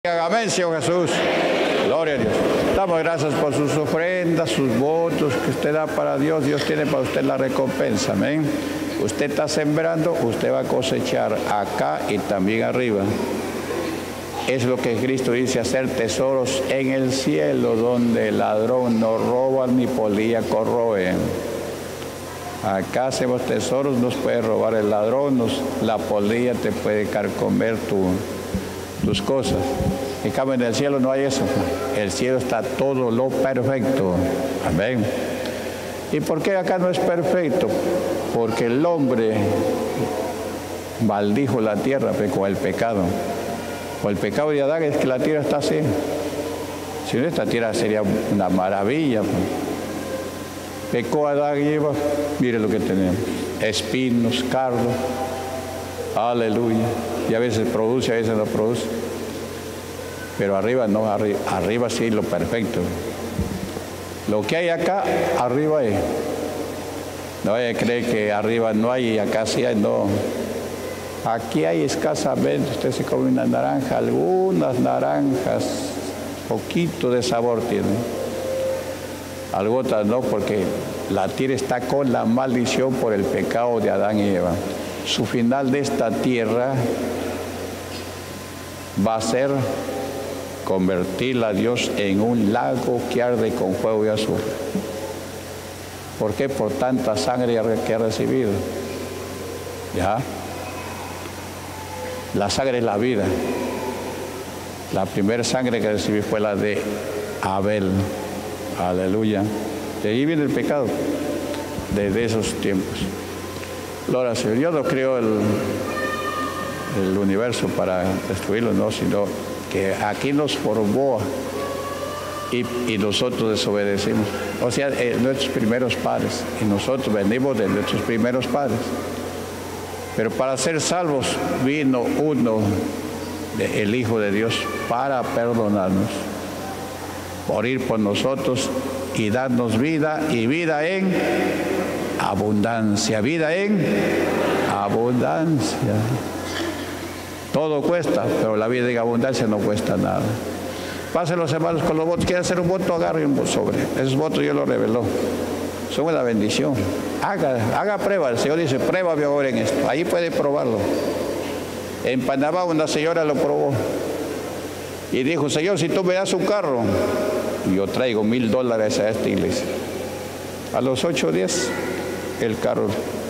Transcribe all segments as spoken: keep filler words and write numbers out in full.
Amén, Señor Jesús. Gloria a Dios. Damos gracias por sus ofrendas, sus votos que usted da para Dios. Dios tiene para usted la recompensa. Amén. Usted está sembrando, usted va a cosechar acá y también arriba. Es lo que Cristo dice, hacer tesoros en el cielo, donde el ladrón no roba ni polilla corroe. Acá hacemos tesoros, nos puede robar el ladrón, nos, la polilla te puede carcomer tu, tus cosas. En cambio, en el cielo no hay eso. El cielo está todo lo perfecto. Amén. ¿Y por qué acá no es perfecto? Porque el hombre maldijo la tierra con el pecado. Con el pecado de Adán es que la tierra está así. Si no, esta tierra sería una maravilla. Pecó Adán y Eva, mire lo que tenemos. Espinos, cardos. Aleluya. Y a veces produce, a veces no produce. Pero arriba no, arriba, arriba sí lo perfecto. Lo que hay acá, arriba hay. No vaya a creer que arriba no hay y acá sí hay, no. Aquí hay escasamente, usted se come una naranja, algunas naranjas, poquito de sabor tienen. Algunas no, porque la tierra está con la maldición por el pecado de Adán y Eva. Su final de esta tierra va a ser convertirla a Dios en un lago que arde con fuego y azufre. ¿Por qué? Por tanta sangre que ha recibido. ¿Ya? La sangre es la vida. La primera sangre que recibí fue la de Abel. Aleluya. De ahí viene el pecado. Desde esos tiempos. Gloria al Señor. Yo no creo el, el universo para destruirlo, no, sino que aquí nos formó y, y nosotros desobedecimos. O sea, eh, nuestros primeros padres, y nosotros venimos de nuestros primeros padres. Pero para ser salvos vino uno, de, el Hijo de Dios, para perdonarnos, morir por nosotros y darnos vida, y vida en abundancia, vida en abundancia. Todo cuesta, pero la vida en abundancia no cuesta nada. Pasen los hermanos con los votos. ¿Quiere hacer un voto? Agarre un sobre. Esos votos Dios los reveló. Son una bendición. Haga, haga prueba. El Señor dice, pruébame ahora en esto. Ahí puede probarlo. En Panamá una señora lo probó. Y dijo, Señor, si tú me das un carro, yo traigo mil dólares a esta iglesia. A los ocho días, el carro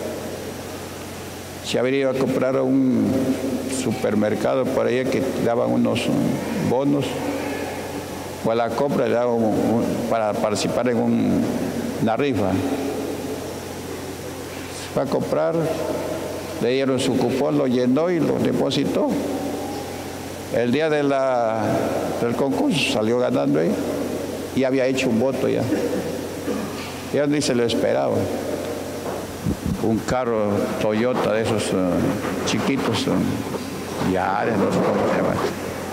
se había ido a comprar a un supermercado por ahí que daban unos bonos, o a la compra le daban un, un, para participar en un, una rifa. Se fue a comprar, le dieron su cupón, lo llenó y lo depositó. El día de la, del concurso salió ganando ahí y había hecho un voto ya. Ya ni se lo esperaba. Un carro Toyota de esos uh, chiquitos, uh, Yares, no sé cómo se llama.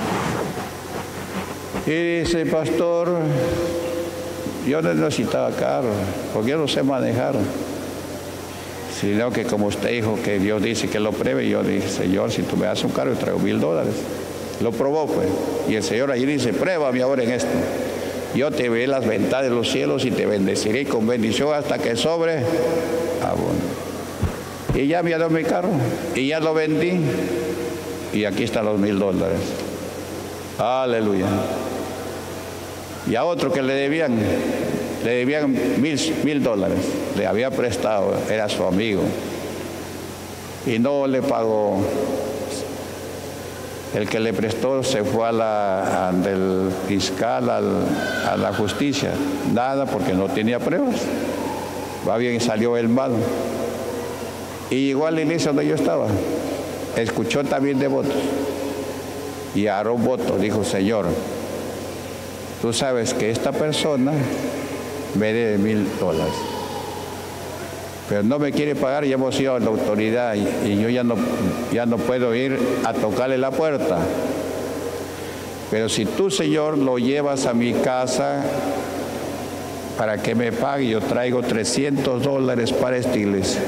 Y dice, pastor, yo no necesitaba carro, porque yo no sé manejar. Sino que como usted dijo que Dios dice que lo pruebe, yo dije, Señor, si tú me das un carro, yo traigo mil dólares. Lo probó, pues. Y el Señor allí dice, pruébame ahora en esto. Yo te veré las ventanas de los cielos y te bendeciré con bendición hasta que sobre abunde. Y ya me ha dado mi carro y ya lo vendí y aquí están los mil dólares. Aleluya. Y a otro que le debían, le debían mil, mil dólares, le había prestado, era su amigo y no le pagó. El que le prestó se fue a la, a, del fiscal al, a la justicia, nada porque no tenía pruebas. Va bien, salió el malo. Y llegó a la iglesia donde yo estaba, escuchó también de votos y agarró un voto, dijo, Señor, tú sabes que esta persona me debe mil dólares, pero no me quiere pagar, ya hemos ido a la autoridad y, y yo ya no, ya no puedo ir a tocarle la puerta. Pero si tú, Señor, lo llevas a mi casa para que me pague, yo traigo trescientos dólares para esta iglesia.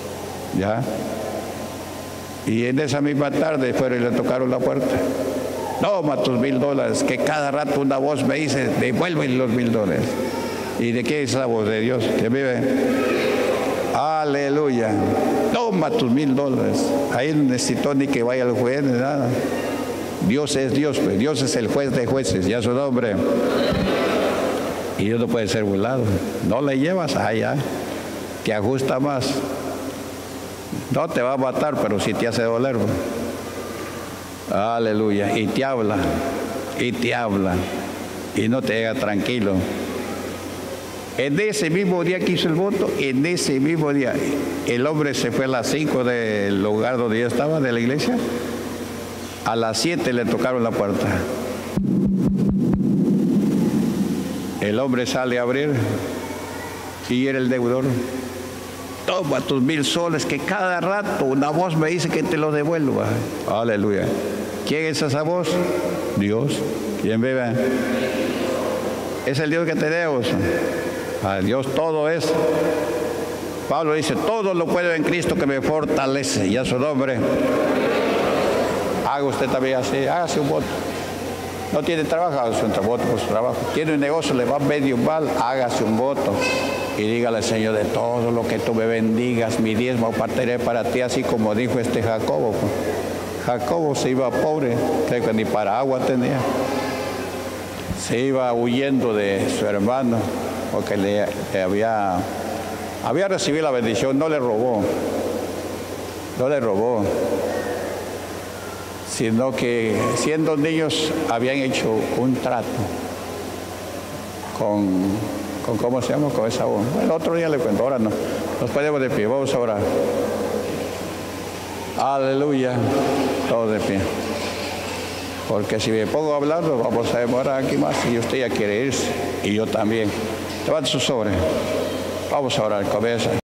¿Ya? Y en esa misma tarde fueron y le tocaron la puerta. Toma tus mil dólares, que cada rato una voz me dice, devuelve los mil dólares. ¿Y de qué es la voz? De Dios, que vive. Aleluya. Toma tus mil dólares. Ahí no necesito ni que vaya el juez ni nada. Dios es Dios, pues. Dios es el juez de jueces, ya su nombre. Y Dios no puede ser burlado. No le llevas allá, que ajusta más. No te va a matar, pero sí te hace doler. Aleluya. Y te habla, y te habla, y no te deja tranquilo. En ese mismo día que hizo el voto, en ese mismo día, el hombre se fue a las cinco del lugar donde yo estaba, de la iglesia. A las siete le tocaron la puerta. El hombre sale a abrir y era el deudor. Toma tus mil soles, que cada rato una voz me dice que te lo devuelva. Aleluya. ¿Quién es esa voz? Dios. ¿Quién vive? Es el Dios que tenemos. A Dios todo es. Pablo dice, todo lo puedo en Cristo que me fortalece. Y a su nombre. Haga usted también así, hágase un voto. No tiene trabajo, hágase un voto por su trabajo. Tiene un negocio, le va medio mal, hágase un voto. Y dígale, Señor, de todo lo que tú me bendigas, mi diezmo partiré para ti, así como dijo este Jacobo. Jacobo se iba pobre, creo que ni para agua tenía. Se iba huyendo de su hermano, porque le, le había, había recibido la bendición, no le robó, no le robó, sino que siendo niños habían hecho un trato con, con ¿cómo se llama? Con esa voz. El otro día le cuento, ahora no. Nos ponemos de pie, vamos a orar. Aleluya, todos de pie. Porque si me pongo a hablar, nos vamos a demorar aquí más y usted ya quiere irse, y yo también. Levante sus sobres. Vamos a orar, comienza.